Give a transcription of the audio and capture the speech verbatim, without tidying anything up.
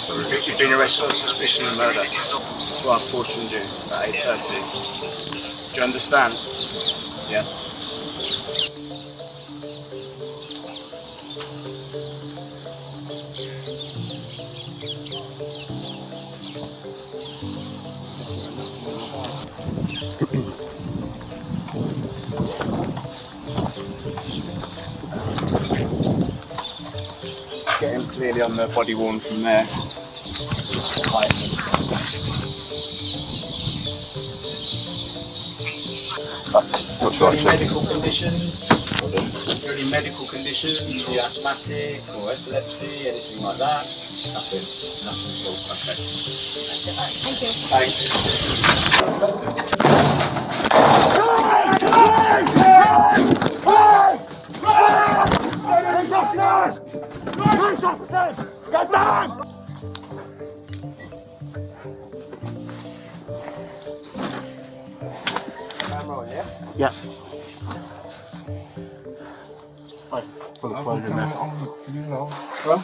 So you've been arrested on suspicion of murder. That's why I've cautioned you at eight thirty. Do you understand? Yeah. Get him clearly on the body worn from there. Just quiet. Not sure actually. Medical conditions? Any medical conditions? Are you asthmatic or epilepsy, anything like that? Nothing. Nothing at all. Okay. Thank you. Thanks. Police officers! Get down! Camera on, yeah? Yeah. Right, full of clothes in there. Huh?